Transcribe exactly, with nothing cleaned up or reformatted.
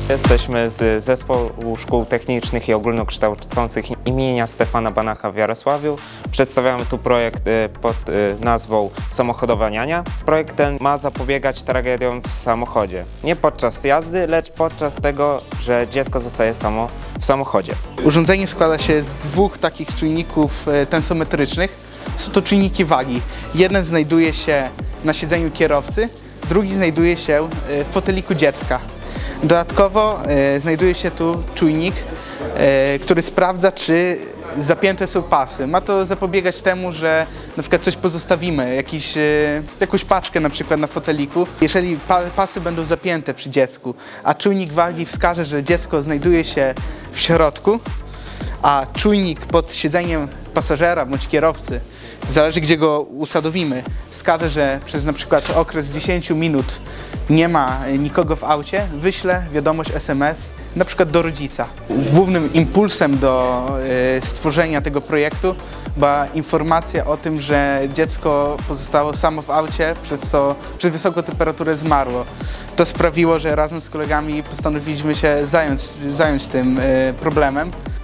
Jesteśmy z Zespołu Szkół Technicznych i Ogólnokształcących imienia Stefana Banacha w Jarosławiu. Przedstawiamy tu projekt pod nazwą Samochodowa niania. Projekt ten ma zapobiegać tragediom w samochodzie. Nie podczas jazdy, lecz podczas tego, że dziecko zostaje samo w samochodzie. Urządzenie składa się z dwóch takich czujników tensometrycznych. Są to czujniki wagi. Jeden znajduje się na siedzeniu kierowcy, drugi znajduje się w foteliku dziecka. Dodatkowo e, znajduje się tu czujnik, e, który sprawdza, czy zapięte są pasy. Ma to zapobiegać temu, że na przykład coś pozostawimy, jakiś, e, jakąś paczkę na przykład na foteliku. Jeżeli pa, pasy będą zapięte przy dziecku, a czujnik wagi wskaże, że dziecko znajduje się w środku, a czujnik pod siedzeniem pasażera bądź kierowcy, zależy gdzie go usadowimy, wskaże, że przez na przykład okres dziesięciu minut nie ma nikogo w aucie, wyślę wiadomość S M S na przykład do rodzica. Głównym impulsem do y, stworzenia tego projektu była informacja o tym, że dziecko pozostało samo w aucie, przez co przez wysoką temperaturę zmarło. To sprawiło, że razem z kolegami postanowiliśmy się zająć, zająć tym y, problemem.